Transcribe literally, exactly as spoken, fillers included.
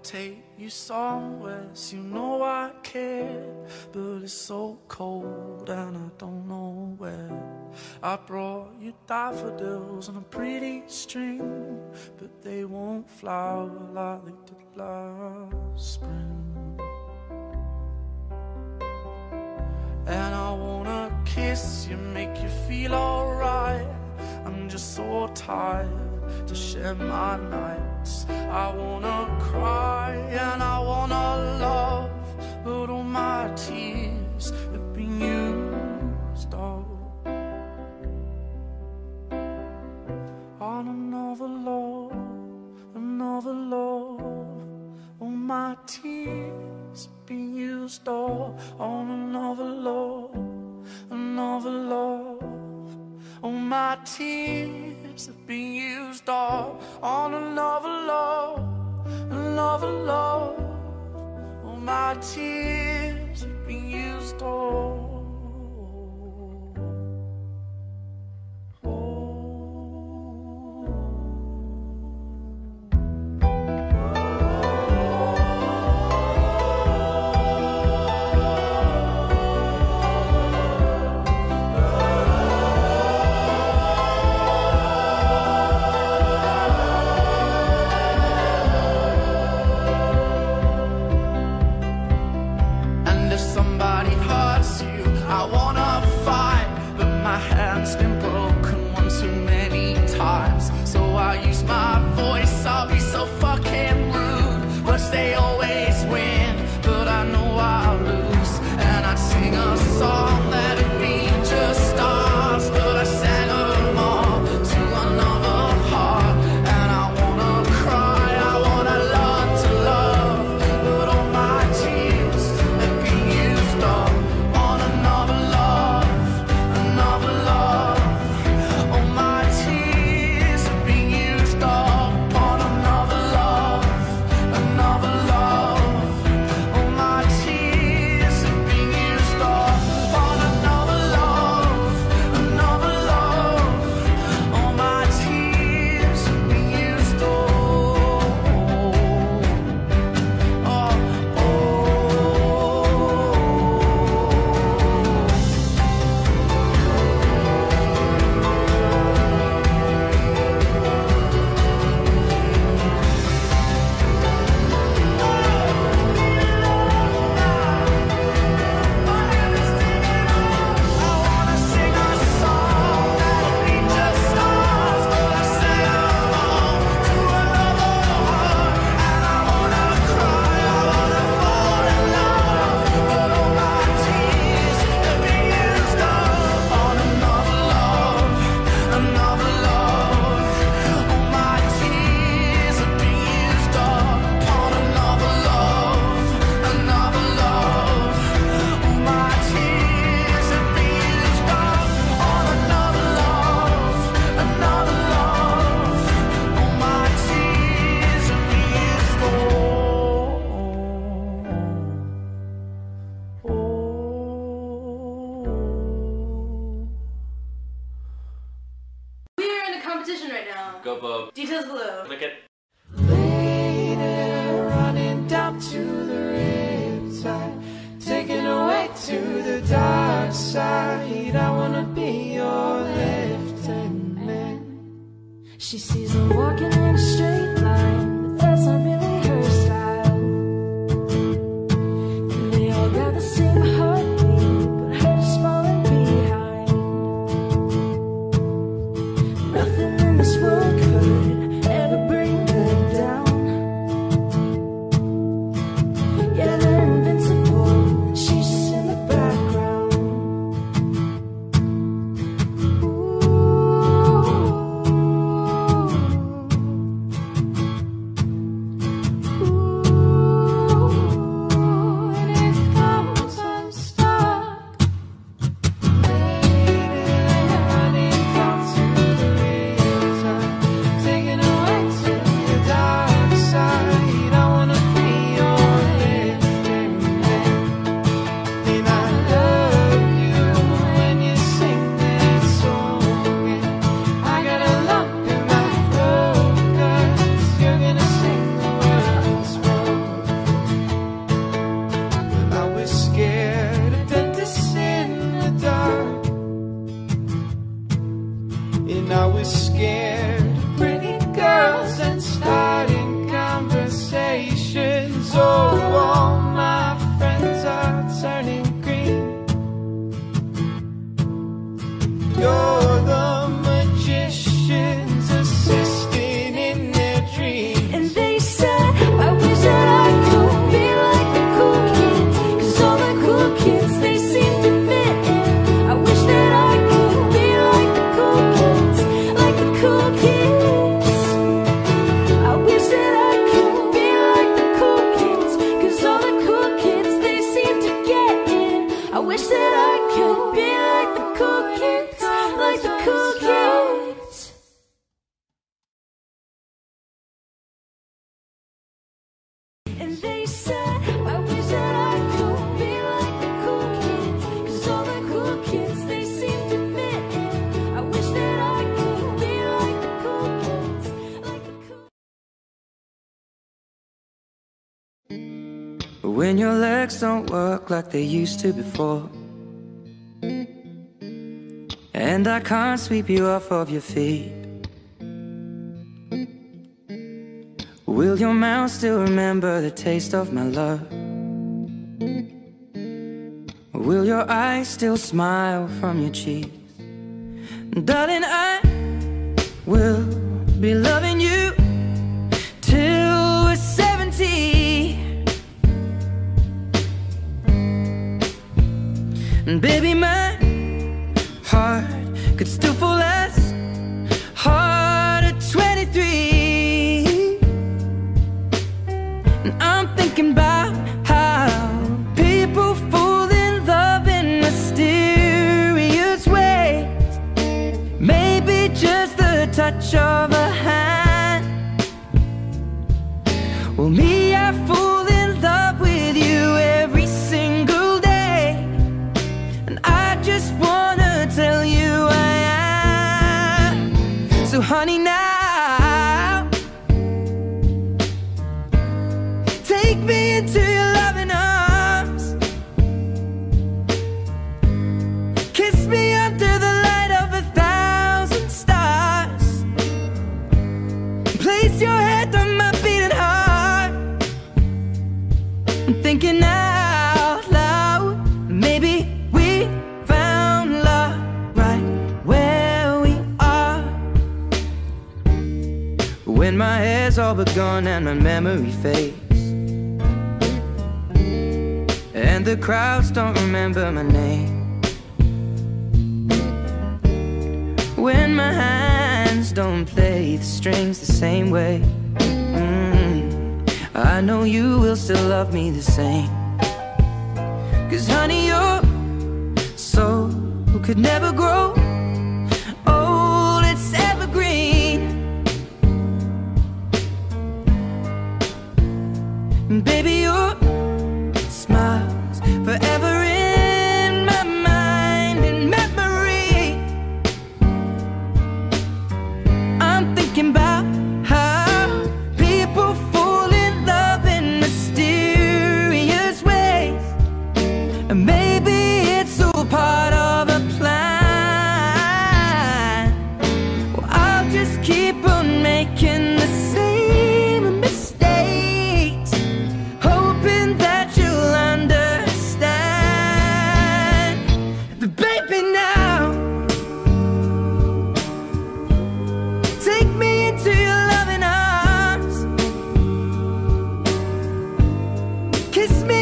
take you somewhere, so you know I care. But it's so cold and I don't know where. I brought you daffodils on a pretty string, but they won't flower like they did last spring. And I wanna kiss you, make you feel alright. I'm just so tired to share my nights. I wanna cry and I wanna love, but all my tears have been used up on another love, another love. All my tears have been used up on another love, another love. All my tears have been used up on another love, another love. All my tears have been used up. Go Bo. Details below. Click it. Lady, running down to the riptide, taken away to the dark side. I wanna be your lieutenant. She sees him walking in a straight line, but that's not really her style. And they all got the same heartbeat, but hers falling behind. Nothing in this world could ever bring them down. Yeah, they're invincible, and she's just in the background. Ooh. I was scared of pretty girls and starting conversations. Oh, all my friends are turning green. You're the magician's assistant in their dreams. And they said, I wish that I could be like the cool kids, 'cause all the cool kids, they seem to fit in. I wish that I could be like the cool kids, like the cool kids. I wish that I could be like the cool kids, 'cause all the cool kids, they seem to get in. I wish that I could be like the cool kids, like the cool kids. And they said, I wish that I could be like the cool kids, 'cause all the cool kids, they seem to fit in. I wish that I could be like the cool kids, like the cool. When your legs don't work like they used to before, and I can't sweep you off of your feet, will your mouth still remember the taste of my love? Will your eyes still smile from your cheeks? Darling, I will be loving you till we're seventy. And baby, my heart could still fall as hard at twenty-three. And I'm thinking about how people fall in love in mysterious ways. Maybe just the touch of a hand. Well, me, I fall in love with you every single day, and I just wanna tell you I am. So honey, now take me into your loving arms. Kiss me under the light of a thousand stars. Place your head on my beating heart. I'm thinking out loud, maybe we found love right where we are. When my hair's all but gone and my memory fades, and the crowds don't remember my name, when my hands don't play the strings the same way, mm, I know you will still love me the same. 'Cause honey, your soul could never grow old, it's evergreen. And baby, your smile's forever in my mind and memory. I'm thinking about how people fall in love in mysterious ways, and maybe it's all part of a plan. Well, I'll just keep on making the same mistakes, hoping that you'll understand. But baby, now take me into your loving arms. Kiss me